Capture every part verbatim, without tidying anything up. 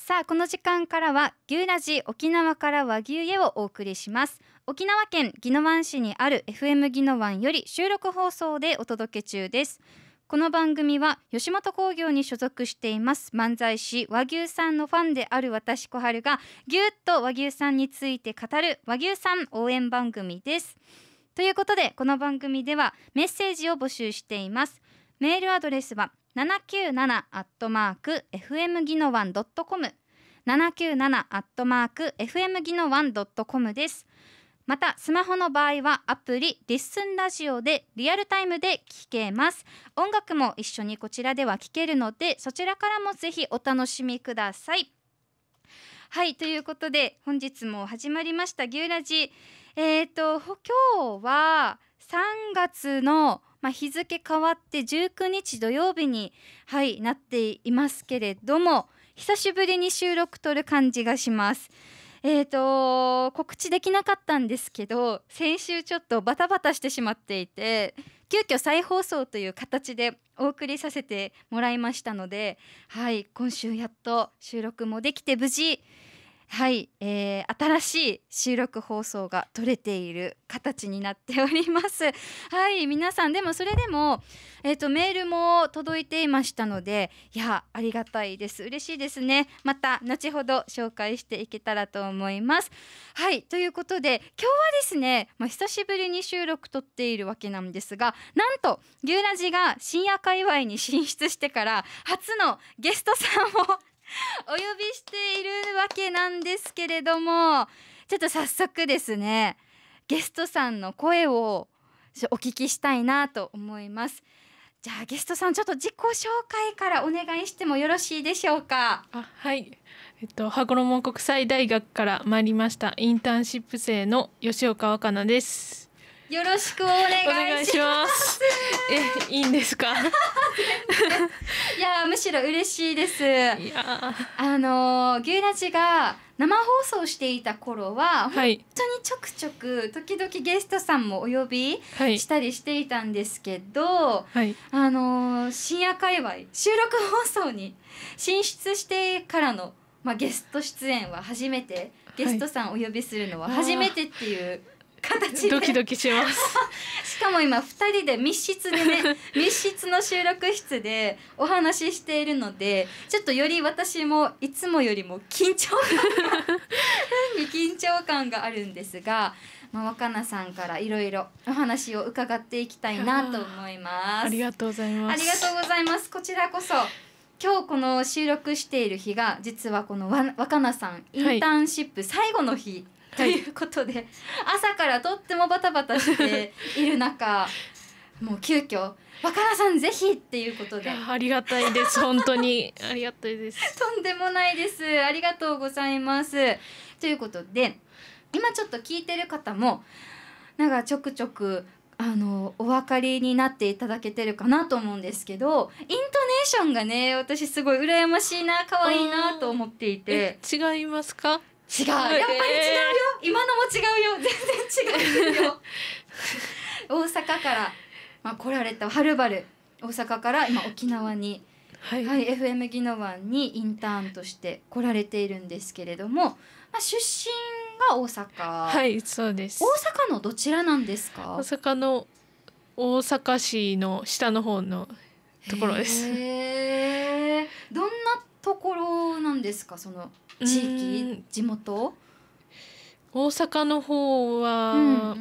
さあこの時間からは牛ラジ沖縄から和牛へをお送りします。沖縄県宜野湾市にある エフエム 宜野湾より収録放送でお届け中です。この番組は吉本興業に所属しています漫才師和牛さんのファンである私小春がぎゅっと和牛さんについて語る和牛さん応援番組です。ということでこの番組ではメッセージを募集しています。メールアドレスはななきゅうななアットマークエフエムギノワンドットコム ななきゅうななアットマークエフエムギノワンドットコム です。またスマホの場合はアプリリッスンラジオでリアルタイムで聴けます。音楽も一緒にこちらでは聴けるのでそちらからもぜひお楽しみください。はい、ということで本日も始まりました牛ラジ。えーと今日はさんがつのまあ、日付変わってじゅうくにち土曜日に、はい、なっていますけれども久しぶりに収録撮る感じがします。えーと告知できなかったんですけど先週ちょっとバタバタしてしまっていて急遽再放送という形でお送りさせてもらいましたので、はい、今週やっと収録もできて無事はい、えー、新しい収録放送が撮れている形になっております。はい、皆さんでもそれでも、えーと、メールも届いていましたのでいやありがたいです。嬉しいですね。また後ほど紹介していけたらと思います。はい、ということで今日はですね、まあ、久しぶりに収録撮っているわけなんですがなんと牛ラジが深夜界隈に進出してから初のゲストさんをお呼びしているわけなんですけれどもちょっと早速ですねゲストさんの声をお聞きしたいなと思います。じゃあゲストさんちょっと自己紹介からお願いしてもよろしいでしょうか。 あはい、えっと、羽衣国際大学から参りましたインターンシップ生の吉岡若菜です。 よろしくお願いします。 え、いいんですか？ いやむしろ嬉しいです。いやあの牛ラジが生放送していた頃は、はい、本当にちょくちょく時々ゲストさんもお呼びしたりしていたんですけど、はい、あの深夜界隈収録放送に進出してからの、まあ、ゲスト出演は初めて、ゲストさんお呼びするのは初めてっていう、形でドキドキしますしかも今ふたりで密室でね密室の収録室でお話ししているのでちょっとより私もいつもよりも緊張感が緊張感があるんですが、まあ、若菜さんからいろいろお話を伺っていきたいなと思います。 ありがとうございます。 ありがとうございます。こちらこそ今日この収録している日が実はこの若菜さんインターンシップ最後の日、はい、ということで朝からとってもバタバタしている中もう急遽若菜さんぜひっていうことでありがたいです本当にありがたいですとんでもないです。ありがとうございます。ということで今ちょっと聞いてる方もなんかちょくちょくあのお分かりになっていただけてるかなと思うんですけどイントネーションがね私すごい羨ましいな可愛いなと思っていて。 違いますか？ 違う、やっぱり違うよ、えー、今のも違うよ、全然違うよ大阪から、まあ、来られたはるばる大阪から今沖縄に、はいはい、エフエム 宜野湾にインターンとして来られているんですけれども、まあ、出身が大阪。 はい、そうです。 大阪のどちらなんですか？ 大阪の大阪市の下の方のところです。 へー、どんなところなんですかその地域地元？ 大阪の方は、うんうんうん、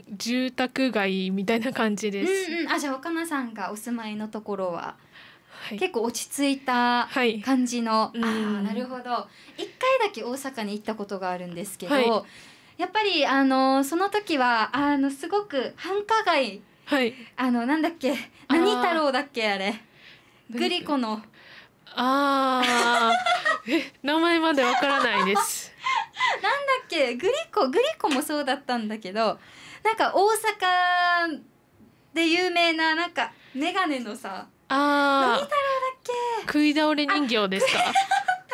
住宅街みたいな感じです、 うんうん、あじゃあ若菜さんがお住まいのところは、はい、結構落ち着いた感じの、はい、あーなるほど。一回だけ大阪に行ったことがあるんですけど、はい、やっぱりあのその時はあのすごく繁華街、はい、あのなんだっけ何太郎だっけあれグリコのあえ名前までわからないですなんだっけグリコグリコもそうだったんだけどなんか大阪で有名ななんかメガネのさあ何太郎だっけ食い倒れ人形ですか多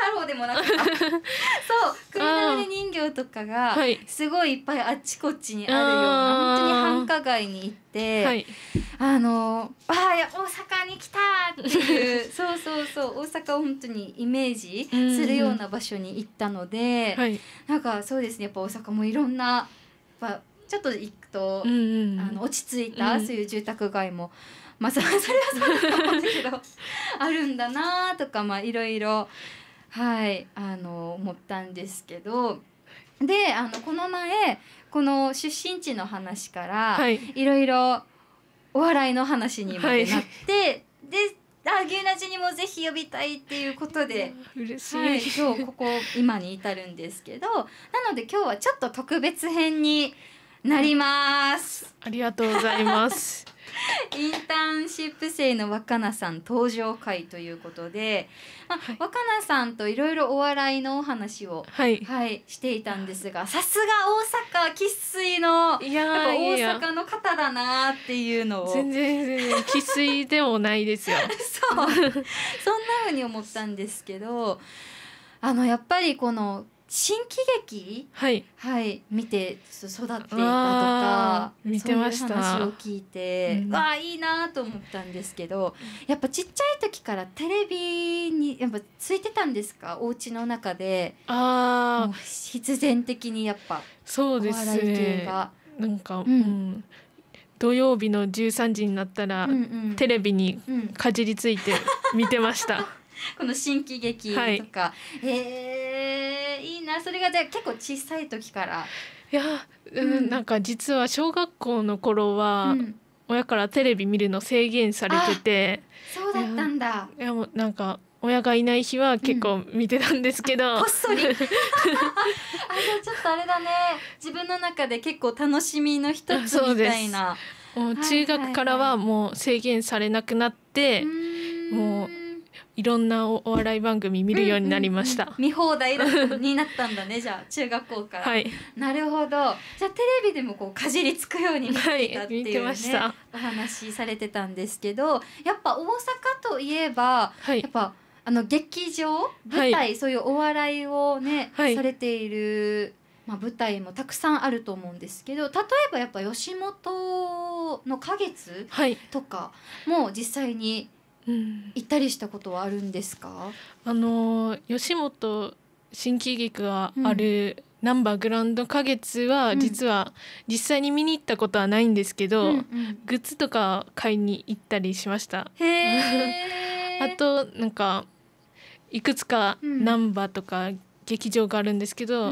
郎でもなかったそう栗の峰人形とかがすごいいっぱいあっちこっちにあるような、本当に繁華街に行って、はい、あのあー大阪に来たっていうそうそうそう大阪を本当にイメージするような場所に行ったので、うんうん、なんかそうですね、やっぱ大阪もいろんなやっぱちょっと行くと、うんうん、あの落ち着いた、うん、そういう住宅街もまあそれはそうだと思うんだけどあるんだなとか、まあいろいろはいあの思ったんですけど、であのこの前この出身地の話からいろいろお笑いの話にまでなって、はい、であ牛ラジにもぜひ呼びたいっていうことで嬉しい、 はい、今日ここ今に至るんですけど、なので今日はちょっと特別編になります。 ありがとうございますインターンシップ生の若菜さん登場会ということで、まあはい、若菜さんといろいろお笑いのお話を、はいはい、していたんですが、さすが大阪生粋のいややっぱ大阪の方だなっていうのを全然全然生粋でもないですよそうそんな風に思ったんですけど、あのやっぱりこの新喜劇、はいはい、見て育っていたとか見てました、 そういう話を聞いて、うん、わあいいなと思ったんですけど、やっぱちっちゃい時からテレビにやっぱついてたんですか、お家の中で。あもう必然的にやっぱそうですね、お笑い系がなんか、うんうん、土曜日のじゅうさんじになったら、うんうん、テレビにかじりついて見てましたこの新喜劇とか、はい、へーいいな。それがじゃあ結構小さい時から。 いや、うん、なんか実は小学校の頃は、うん、親からテレビ見るの制限されてて。 そうだったんだ。 いや、いやもうなんか親がいない日は結構見てたんですけど、 うん、こっそりあ、じゃあちょっとあれだね、自分の中で結構楽しみの一つみたいな。 もう中学からはもう制限されなくなって、はいはいはい、もういろんなお笑い番組見るようになりました、うんうんうん、 見放題になったんだねじゃあ中学校から、はい、なるほど。じゃあテレビでもこうかじりつくように見てたっていうね、はい、見てました。お話しされてたんですけど、やっぱ大阪といえば、はい、やっぱあの劇場舞台、はい、そういうお笑いをね、はい、されている、まあ、舞台もたくさんあると思うんですけど、例えばやっぱ吉本の花月とかも実際に行ったりしたことはあるんですか？ あの吉本新喜劇があるなんばグランド花月は実は実際に見に行ったことはないんですけど、うんうん、グッズとか買いに行ったりしました。へあとなんかいくつかなんばとか劇場があるんですけど、うん、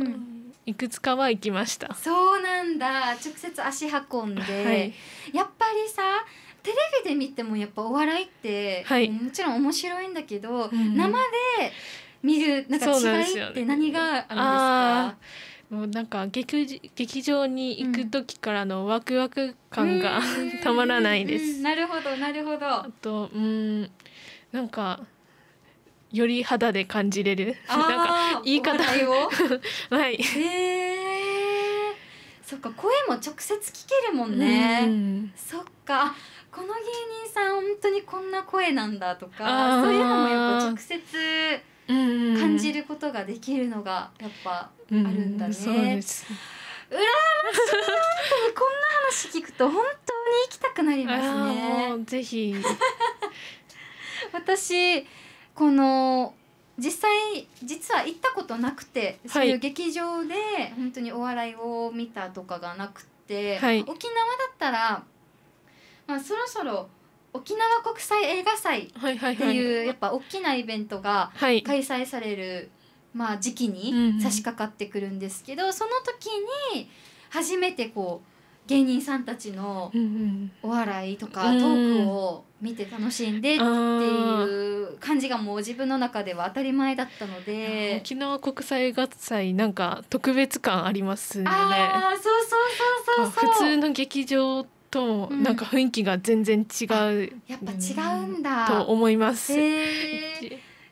いくつかは行きました。 そうなんだ、直接足運んで、はい、やっぱりさテレビで見てもやっぱお笑いって、はい、もちろん面白いんだけど、うん、生で見るなんか違いって何があるんですか？ もうなんか 劇, 劇場に行く時からのワクワク感が、うん、たまらないです。 なるほどなるほど。 あとうんなんかより肌で感じれるなんか言い方をはい。 へー、そっか、声も直接聞けるもんね、うん、そっか、この芸人さん本当にこんな声なんだとか、そういうのもやっぱ直接感じることができるのがやっぱあるんだね、うん、そうです。うらやましい。本当にこんな話聞くと本当に行きたくなりますね。 もうぜひ私この実際実は行ったことなくて、そういう劇場で本当にお笑いを見たとかがなくて、はい、沖縄だったら、まあ、そろそろ沖縄国際映画祭っていうやっぱ大きなイベントが開催される、まあ、時期に差し掛かってくるんですけど、その時に初めてこう芸人さんたちのお笑いとかトークを見て楽しんでっていう感じがもう自分の中では当たり前だったので、 沖縄国際映画祭なんか特別感ありますね。 あー、そうそうそうそうそう。 普通の劇場となんか雰囲気が全然違う、うん、 やっぱ違うんだと思います。 へーそっ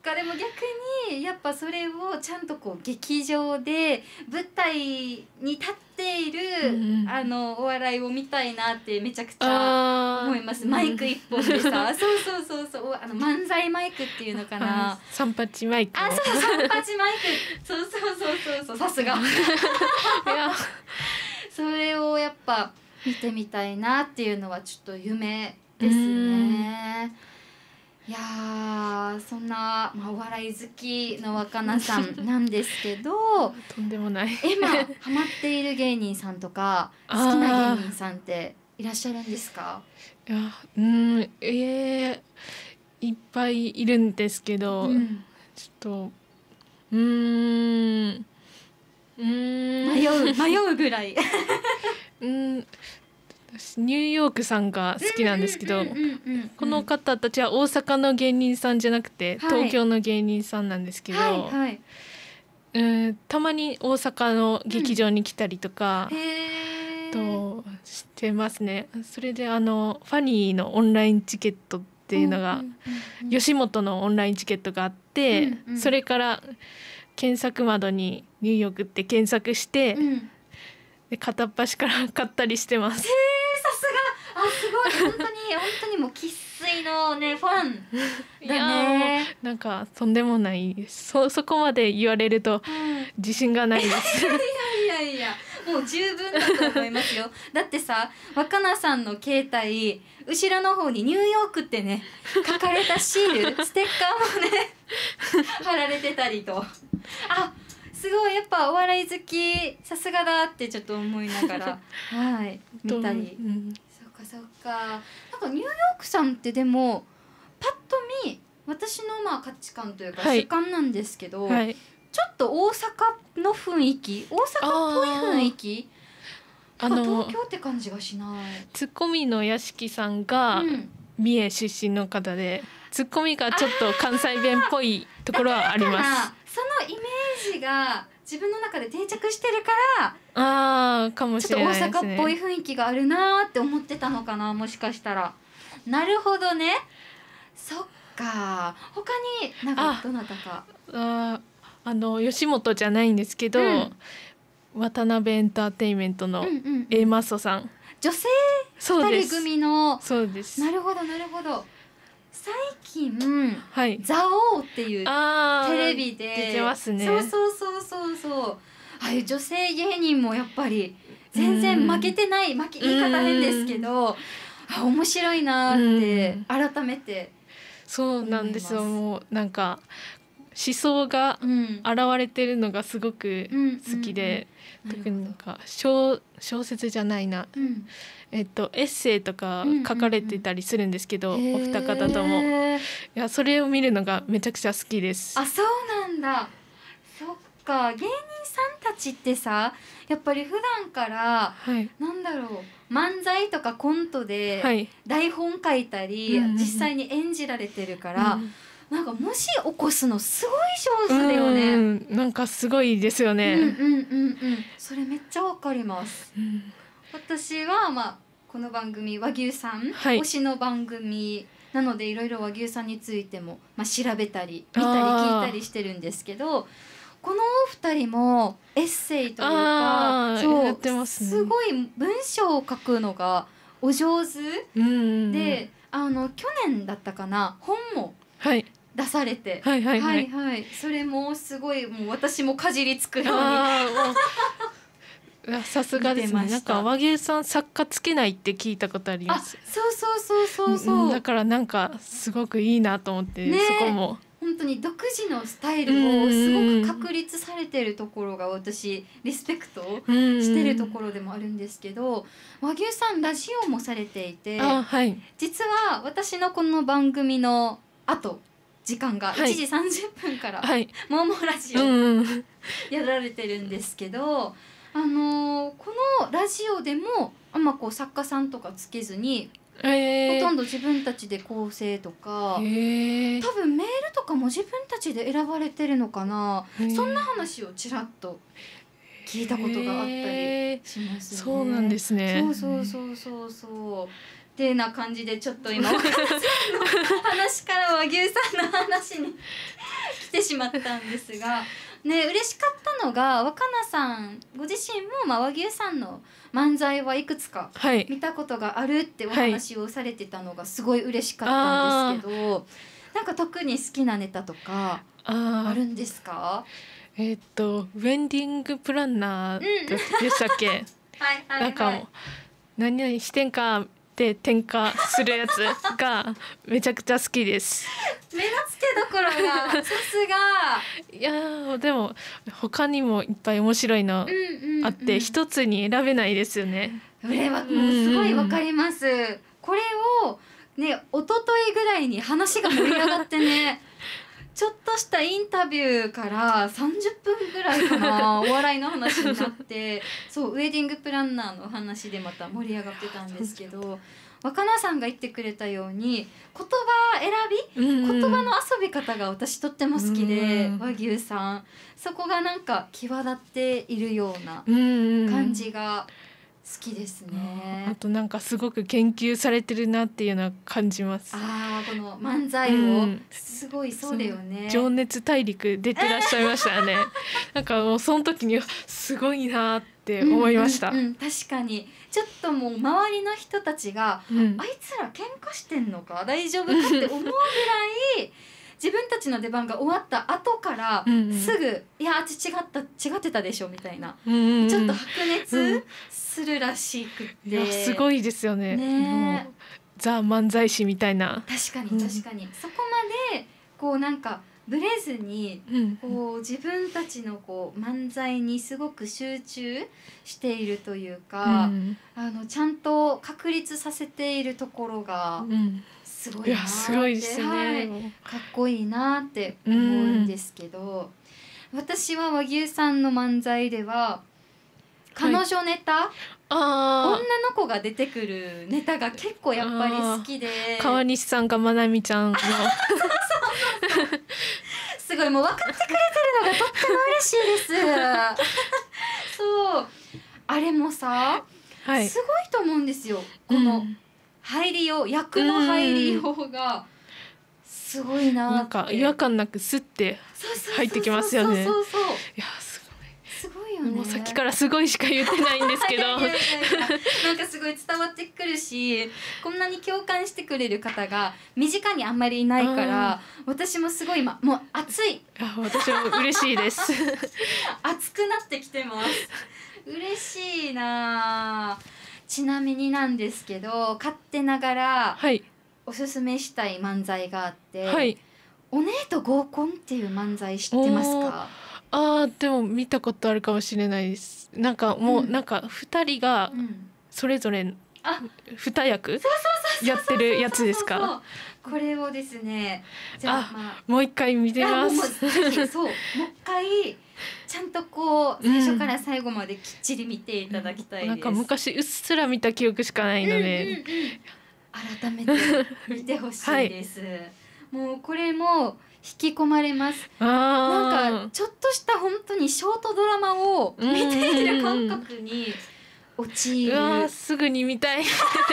か。でも逆にやっぱそれをちゃんとこう劇場で舞台に立っている、うん、あのお笑いを見たいなってめちゃくちゃ思います。マイク一本でさ、そうそうそうそう、あの漫才マイクっていうのかな、 三八マイク。 あ、そう三八マイク、そうそうそうそうそう、さすが。いや、それをやっぱ見てみたいなっていうのはちょっと夢ですね。いやー、そんな、まあ、お笑い好きの若菜さんなんですけどとんでもない。 今ハマっている芸人さんとか好きな芸人さんっていらっしゃるんですか？ いや、うん、えー、いっぱいいるんですけど、うん、ちょっとうーんうーん迷う迷うぐらい。 うん私ニューヨークさんが好きなんですけど、この方たちは大阪の芸人さんじゃなくて、はい、東京の芸人さんなんですけど、はいはい、うんたまに大阪の劇場に来たりとか、うん、としてますね。それであのファニーのオンラインチケットっていうのが、吉本のオンラインチケットがあって、うんうん、それから検索窓にニューヨークって検索して、うん、で片っ端から買ったりしてます。 あ、すごい、本当に本当にもう生粋のねファンだね。 なんかとんでもない、そそこまで言われると自信がないです。 いやいやいや、もう十分だと思いますよ。だってさ、若菜さんの携帯後ろの方にニューヨークってね書かれたシール、ステッカーもね貼られてたりと、あ、すごい、やっぱお笑い好きさすがだってちょっと思いながらはい見たり、うん、そうかそうか。なんかニューヨークさんってでもパッと見私のまあ価値観というか主観なんですけど、はいはい、ちょっと大阪の雰囲気、大阪っぽい雰囲気、あの東京って感じがしない。 ツッコミの屋敷さんが三重出身の方で、うん、ツッコミがちょっと関西弁っぽいところはあります。 そのイメージが自分の中で定着してるから、 あーかもしれないですね。 ちょっと大阪っぽい雰囲気があるなって思ってたのかな、もしかしたら。なるほどね。そっか。他になんかどなたか。 ああの吉本じゃないんですけど、うん、渡辺エンターテインメントの A マッソさん、うんうん、 女性ふたり組の。 そうです。 なるほどなるほど。最近、 はい、 ザオっていうテレビで出てますね。 そうそうそうそうそう。ああいう女性芸人もやっぱり全然負けてない、負け言い方変ですけど、あ、面白いなって改めて。 そうなんですよ。もうなんか思想が現れてるのがすごく好きで、特になんか 小, 小説じゃないな、うん、えっとエッセイとか書かれてたりするんですけど、うんうんうん、お二方とも、いやそれを見るのがめちゃくちゃ好きです。 あ、そうなんだ。そっか。芸人さんたちってさ、やっぱり普段から、はい、なんだろう、漫才とかコントで台本書いたり、はい、実際に演じられてるから、うんうん、なんか文字起こすのすごい上手だよね。 うん、なんかすごいですよね。 うんうんうんうん。それめっちゃわかります。うん、私はまあこの番組和牛さん、はい、推しの番組なのでいろいろ和牛さんについてもまあ調べたり見たり聞いたりしてるんですけど、このお二人もエッセイというか、そうやってますね、すごい文章を書くのがお上手、うんうんうん、で、あの去年だったかな、本も、はい出されて、はいはいはい、はいはい、それもすごい、もう私もかじりつくようにさすがですね。なんか和牛さん作家つけないって聞いたことあります。 あ、そうそうそうそうそう、うん、 だからなんかすごくいいなと思って、ね、そこも本当に独自のスタイルをすごく確立されてるところが私リスペクトしてるところでもあるんですけど、和牛さんラジオもされていて、あ、はい、実は私のこの番組の後時間がいちじさんじゅっぷんから、はい、モーモーラジオ、うん、やられてるんですけど、あのー、このラジオでもあんまこう作家さんとかつけずに、えー、ほとんど自分たちで構成とか、えー、多分メールとかも自分たちで選ばれてるのかな、えー、そんな話をちらっと聞いたことがあったりしますね。 そうなんですね。 そうそうそうそうそうってな感じで、ちょっと今岡田さんの話から和牛さんの話に来てしまったんですがね、嬉しかったのが若菜さんご自身も、まあ、和牛さんの漫才はいくつか見たことがあるってお話をされてたのがすごい嬉しかったんですけど、はい、なんか特に好きなネタとかあるんですか？ えー、っとウェンディングプランナーでしたっけ？はいはい、はい、なんかもう何々してんかで転化するやつがめちゃくちゃ好きです。 目の付けどころがさすが。 いやでも他にもいっぱい面白いのあって、うんうんうん、一つに選べないですよね。 これはもうすごいわかります、うんうん、これをね一昨日ぐらいに話が盛り上がってねちょっとしたインタビューからさんじゅっぷんぐらいかなお笑いの話になってそうウェディングプランナーの話でまた盛り上がってたんですけど、若菜さんが言ってくれたように言葉選び、うんうん、言葉の遊び方が私とっても好きで、うん、和牛さんそこがなんか際立っているような感じが好きですね、 うん、あとなんかすごく研究されてるなっていうのは感じます。 あーこの漫才を、うん、すごいそうだよね。 情熱大陸出てらっしゃいましたよねなんかもうその時にすごいなって思いました、 うんうんうん、確かにちょっともう周りの人たちが、うん、あいつら喧嘩してんのか大丈夫かって思うぐらい自分たちの出番が終わった後からすぐ、うんうん、いや違った違ってたでしょみたいな、うんうん、ちょっと白熱するらしくて、 うん、いやすごいですよ ね, ねザ漫才師みたいな。 確かに確かに、うん、そこまでこうなんかブレずに、うん、こう自分たちのこう漫才にすごく集中しているというか、うん、あのちゃんと確立させているところが、うんすごいなって、いやすごいですね、はい、かっこいいなって思うんですけど、うん、私は和牛さんの漫才では彼女ネタ、はい、あ女の子が出てくるネタが結構やっぱり好きで、 川西さんかまなみちゃんのすごいもう分かってくれてるのがとっても嬉しいですそうあれもさ、はい、すごいと思うんですよこの、うん入りよう役の入りようがすごいなって、 なんか違和感なくスッて入ってきますよね。 そうそうそうそうそう、いやすごいすごいよね。 もうさっきからすごいしか言ってないんですけどいやいやいやいやなんかすごい伝わってくるしこんなに共感してくれる方が身近にあんまりいないから私もすごい今もう熱いあ私も嬉しいです熱くなってきてます嬉しいな。ちなみになんですけど勝手ながらおすすめしたい漫才があって、はい、お姉と合コンっていう漫才知ってますか？ あでも見たことあるかもしれないです。なんかもう、うん、なんかふたりがそれぞれに役やってるやつですか？ これをですねじゃあ、まあ、 もう一回見てます。 もうそうもう一回ちゃんとこう最初から最後まできっちり見ていただきたいです、うん、 なんか昔うっすら見た記憶しかないので、うんうんうん、 改めて見てほしいです、はい、もうこれも引き込まれます。なんかちょっとした本当にショートドラマを見ている感覚に陥る。 うわすぐに見たいいや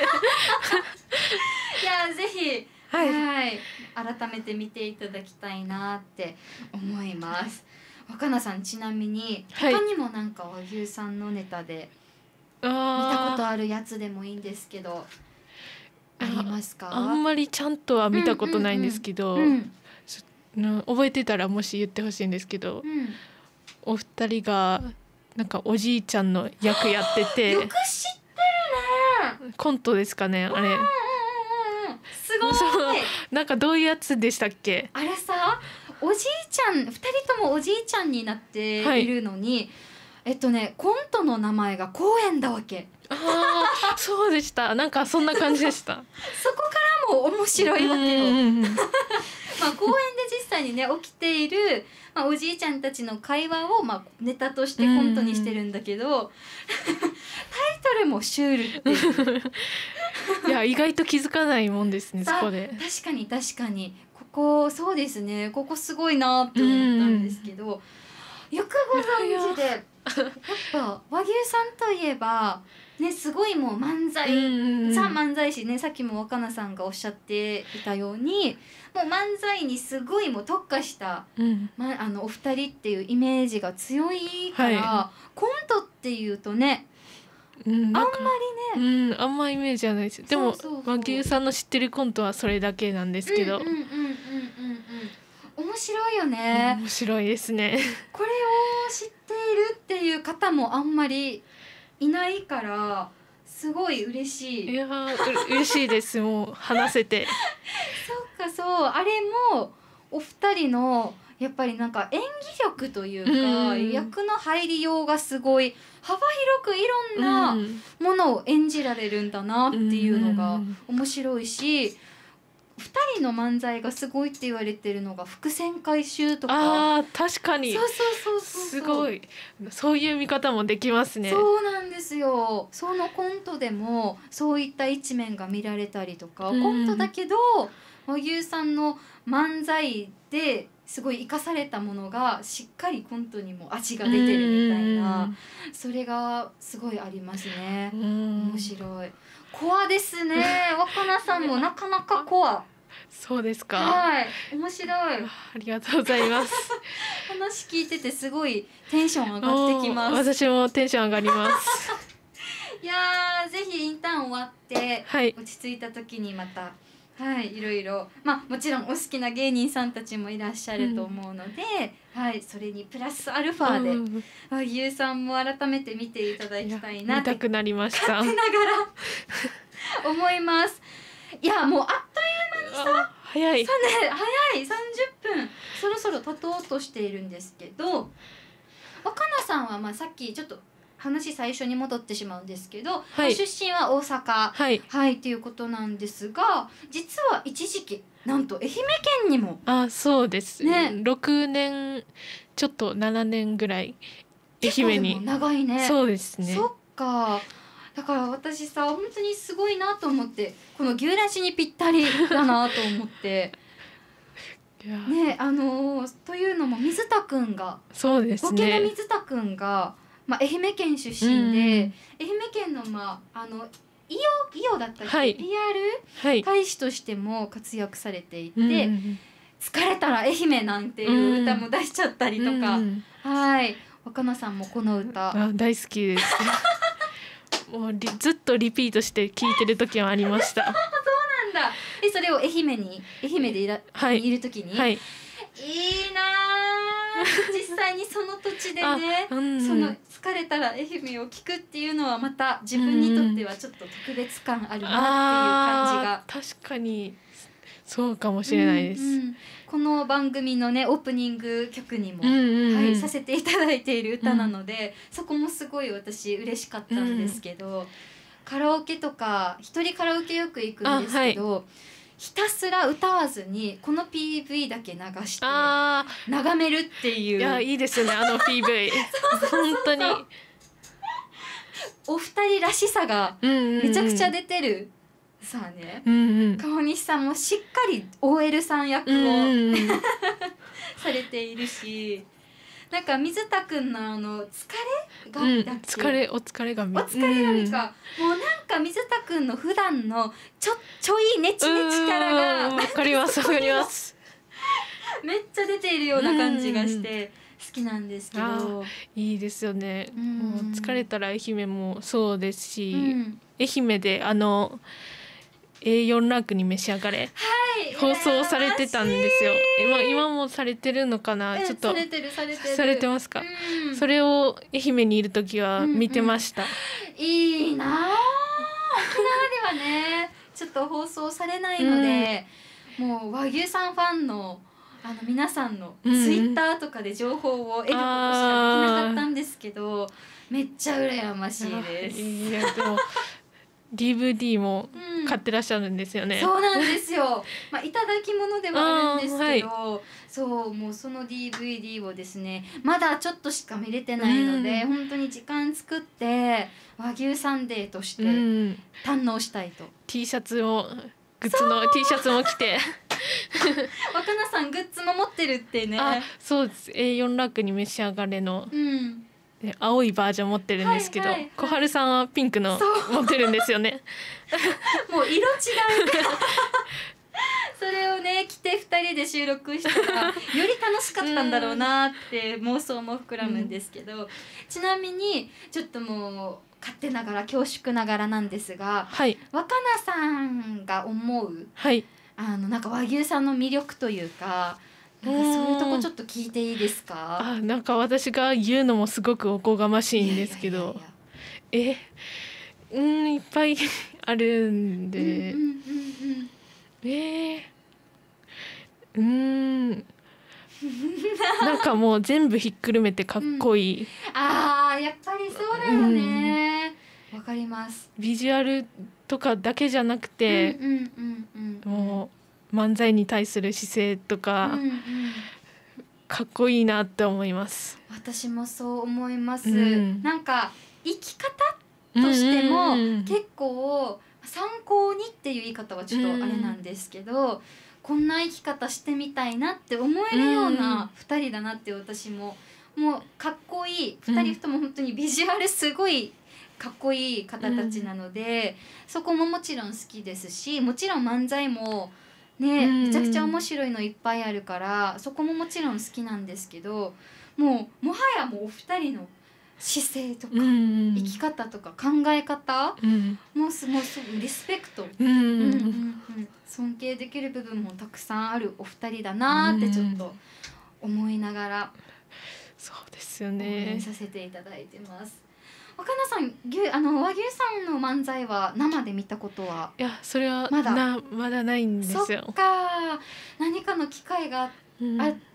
ぜひはい、はい、改めて見ていただきたいなって思います。若菜さんちなみに他にもなんか和牛さんのネタで見たことあるやつでもいいんですけどありますか？ あ, あんまりちゃんとは見たことないんですけど、うんうんうん、覚えてたらもし言ってほしいんですけど、うん、お二人がなんかおじいちゃんの役やっててよく知ってるね。 コントですかねあれ、うんうんうんうん、 すごいなんかどういうやつでしたっけ？ あれさおじいちゃんふたりともおじいちゃんになっているのに、はい、えっとねコントの名前が公園だわけ。 あそうでした。なんかそんな感じでしたそこからも面白いわけよまあ公園で実際にね起きている、まあ、おじいちゃんたちの会話を、まあ、ネタとしてコントにしてるんだけどタイトルもシュールっていういや意外と気づかないもんですねそこで。 確かに確かにここそうですねここすごいなって思ったんですけど、 よくご存知で。やっぱ和牛さんといえばね、すごいもう漫才、 うんうん、 ザ漫才師ね、さっきも若菜さんがおっしゃっていたように、もう漫才にすごいもう特化した、 うんま、あのお二人っていうイメージが強いから、 はコントっていうとね、 うん、なんかあんまりね、 うん、あんまイメージはないです。でもそうそうそう和牛さんの知ってるコントはそれだけなんですけど、 うんうんうんうんうんうん、面白いよね。 面白いですね。 これを知っているっていう方もあんまりいないからすごい嬉しい。 いやー、う嬉しいです。もう話せて。 そうか、そう、あれもお二人のやっぱりなんか演技力というか、 うん役の入りようがすごい幅広くいろんなうんものを演じられるんだなっていうのがうん面白いし、ふたりの漫才がすごいって言われてるのが伏線回収とか。 あー、確かにそうそうそうそうそう、 すごい、そういう見方もできますね。 そうなんですよ。そのコントでもそういった一面が見られたりとか、 うんコントだけど和牛さんの漫才ですごい生かされたものがしっかりコントにも味が出てるみたいな、それがすごいありますね。 うん、 面白い。コアですね。若菜さんもなかなかコア。 そうですか。 はい、面白い。 ありがとうございます。 話聞いててすごいテンション上がってきます。 私もテンション上がります。 いやー、ぜひインターン終わってはい、 落ち着いた時にまた、はい、いろいろ、まあもちろんお好きな芸人さんたちもいらっしゃると思うので、うん、はい、それにプラスアルファで、うん、和牛さんも改めて見ていただきたいなって見たくなりました。 勝手ながら思います。いや、もうあっという間にさ、 早い、 さね、早いさんじゅっぷんそろそろ経とうとしているんですけど、若菜さんはまあさっきちょっと話最初に戻ってしまうんですけど、はい、出身は大阪、 はいはい、っていうことなんですが、実は一時期なんと愛媛県にも、 あ、そうですね、 ろくねんちょっとななねんぐらい愛媛に。 長いね。 そうですね。 そっか。だから私さ、本当にすごいなと思って、この牛ラジにぴったりだなと思ってね、あのー、というのも水田くんが、 そうですね、 ボケの水田くんが、まあ、愛媛県出身で、うん、愛媛県の、まあ、あの伊予、伊予だったっけ、はい、リアル大使としても活躍されていて、はい、疲れたら愛媛なんていう歌も出しちゃったりとか、うん、はい、若菜さんもこの歌あ大好きですもうずっとリピートして聴いてる時もありました。そうなんだ。え、それを愛媛に愛媛でいら、はい、いる時に、はい、いいな実際にその土地でね、うん、その疲れたら愛媛を聞くっていうのはまた自分にとってはちょっと特別感あるなっていう感じが、 うん、確かにそうかもしれないです、うんうん、 この番組のねオープニング曲にも、うんうんうん、はい、させていただいている歌なので、うん、そこもすごい私嬉しかったんですけど、うん、カラオケとか一人カラオケよく行くんですけど、はい、ひたすら歌わずにこの ピーブイ だけ流して眺めるっていう。 いやいいですよねあの ピーブイ そうそうそうそう本当にお二人らしさがめちゃくちゃ出てる、うんうんうんさあね、うんうん、川西さんもしっかり オーエル さん役を、うんうん、されているし、なんか水田くんのあの疲れが、うん、 疲れお疲れ髪お疲れ髪か、うん、もうなんか水田くんの普段のちょちょいネチネチキャラがわかりますわかりますめっちゃ出ているような感じがして好きなんですけど、 いいですよね、うん、もう疲れたら愛媛もそうですし、うん、愛媛であのエーよん ランクに召し上がれ、はい、放送されてたんですよ。今今もされてるのかな、ちょっとされてるされてるされてますか、うん、それを愛媛にいる時は見てました、うんうん、いいな沖縄ではねちょっと放送されないので、うん、もう和牛さんファンのあの皆さんのツイッターとかで情報を得ることしかできなかったんですけど、めっちゃ羨ましいです。 いやでもディーブイディー も買ってらっしゃるんですよね、 うん、そうなんですよ、まあ、いただき物ではあるんですけど、はい、そうもうその ディーブイディー をですねまだちょっとしか見れてないので、うん、本当に時間作って和牛サンデーとして堪能したいと、うん、 T シャツをグッズの T シャツも着て若菜さんグッズも持ってるってね。 あ、そうです。エーよん ラックに召し上がれの、 うん、 青いバージョン持ってるんですけど、 はいはいはい、 小春さんはピンクの持ってるんですよね。 もう色違うそれをね着てふたりで収録したらより楽しかったんだろうなって妄想も膨らむんですけど、うん、ちなみにちょっともう勝手ながら恐縮ながらなんですが、 はい、 若菜さんが思う、 はい、 あのなんか和牛さんの魅力というか、なんかそういうとこちょっと聞いていいですか？ あ、なんか私が言うのもすごくおこがましいんですけど、いやいやいや、え、うんいっぱいあるんで、うんうんうんうん、えー、うーんなんかもう全部ひっくるめてかっこいい、うん、 あーやっぱりそうだよね、わ、うん、かります。 ビジュアルとかだけじゃなくて、うんうんうんうん、もう漫才に対する姿勢とか、うんうん、かっこいいなって思います。 私もそう思います、うん、なんか生き方としても結構参考にっていう言い方はちょっとあれなんですけど、うん、こんな生き方してみたいなって思えるようなふたりだなって、私ももうかっこいいふたりとも本当にビジュアルすごいかっこいい方たちなので、うん、そこももちろん好きですし、もちろん漫才もね、めちゃくちゃ面白いのいっぱいあるからそこももちろん好きなんですけど、もうもはやもうお二人の姿勢とか、うん、生き方とか考え方、うん、もうすごいリスペクト、うんうんうんうん、尊敬できる部分もたくさんあるお二人だなってちょっと思いながら、 そうですよね、 応援させていただいてます。若菜さん、牛あの和牛さんの漫才は生で見たことは？ いや、それはまだなまだないんですよ。 そっか、何かの機会があって、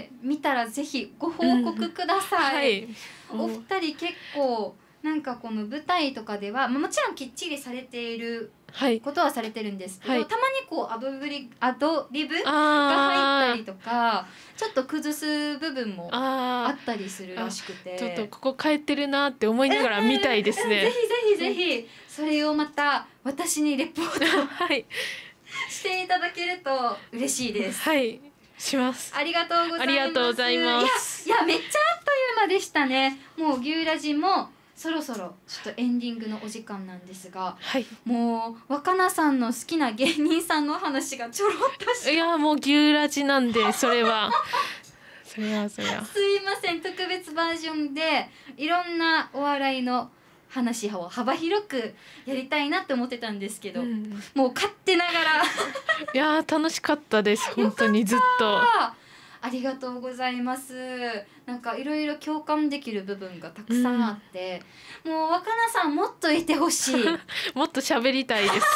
うん、見たらぜひご報告ください、うん、はい、お二人結構なんかこの舞台とかではもちろんきっちりされていることはされてるんですけど、はい、たまにこうアドリブ、アドリブが入ったりとかちょっと崩す部分もあったりするらしくて、 ちょっとここ変えてるなって思いながら見たいですね、 えー、ぜひぜひぜひそれをまた私にレポート、はい、していただけると嬉しいです。 はい、します。 ありがとうございます。 ありがとうございます。 いや、いやめっちゃあっという間でしたね。もう牛ラジもそろそろちょっとエンディングのお時間なんですが、はい、もう若菜さんの好きな芸人さんの話がちょろっとし、 いやもう牛ラジなんでそれはそれはそれはすいません、特別バージョンでいろんなお笑いの話を幅広くやりたいなって思ってたんですけど、うん、もう勝手ながらいや楽しかったです本当にずっと。 ありがとうございます。なんかいろいろ共感できる部分がたくさんあって、うん、もう若菜さんもっといてほしいもっと喋りたいです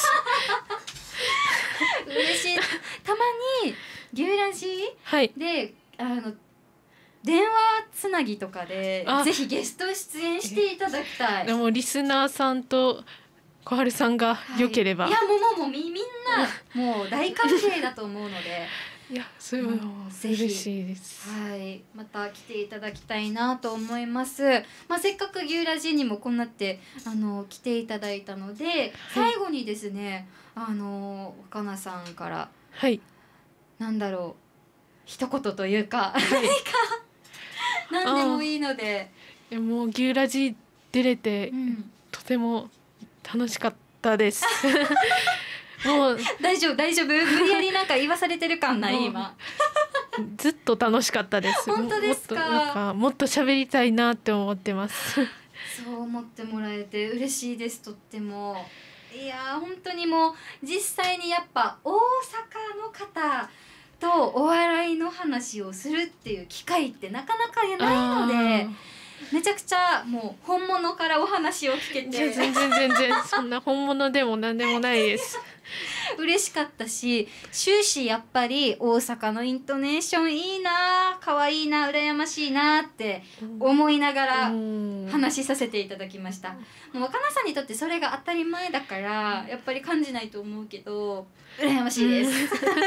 嬉しい。たまに牛ラジで、はい、あの電話つなぎとかでぜひゲスト出演していただきたい。 でもリスナーさんと小春さんが良ければ、 はい、いやもうもうもうみみんなもう大歓迎だと思うのでいやそれは嬉しいです。 はい、また来ていただきたいなと思います。まあ、せっかく牛ラジにもこうなってあの来ていただいたので、はい、最後にですね、あの若菜さんから、はい、なんだろう一言というか、はい、何か何でもいいので。 もう牛ラジ出れて、うん、とても楽しかったですもう大丈夫大丈夫、無理やりなんか言わされてる感ない今ずっと楽しかったです。 本当ですか？ もっとなんかもっと喋りたいなって思ってますそう思ってもらえて嬉しいです、とっても。いや本当にもう実際にやっぱ大阪の方とお笑いの話をするっていう機会ってなかなかないので、めちゃくちゃもう本物からお話を聞けて全然全然そんな本物でも何でもないです嬉しかったし、終始やっぱり大阪のイントネーションいいな、可愛いな、羨ましいなって思いながら話しさせていただきました。もう若菜さんにとってそれが当たり前だからやっぱり感じないと思うけど羨ましいです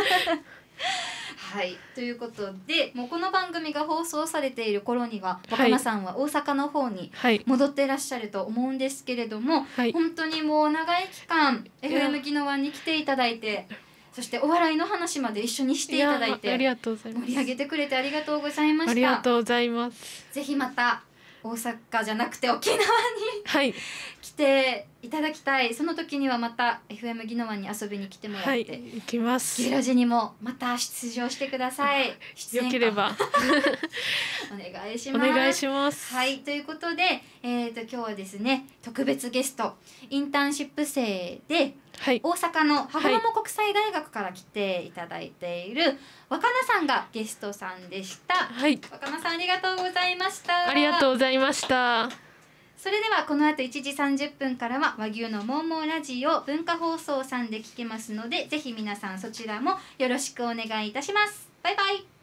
はい、ということでもうこの番組が放送されている頃には若菜さんは大阪の方に戻ってらっしゃると思うんですけれども、はい、本当にもう長い期間 エフエム 宜野湾に来ていただいて、 そしてお笑いの話まで一緒にしていただいてありがとうございます。 盛り上げてくれてありがとうございました。 ありがとうございます。 ぜひまた大阪じゃなくて沖縄にはい来ていただきたい。その時にはまた エフエム 宜野湾に遊びに来てもらって、 はい、行きます。 ゲラジにもまた出場してください。出演よければお願いします。 お願いします。 はい、ということで、えー、と今日はですね特別ゲストインターンシップ生で、はい、大阪の羽衣国際大学から来ていただいている若菜さんがゲストさんでした。はい、若菜さんありがとうございました。 ありがとうございました。 それではこの後いちじさんじゅっぷんからは和牛のモーモーラジオ文化放送さんで聞けますので、ぜひ皆さんそちらもよろしくお願いいたします。バイバイ。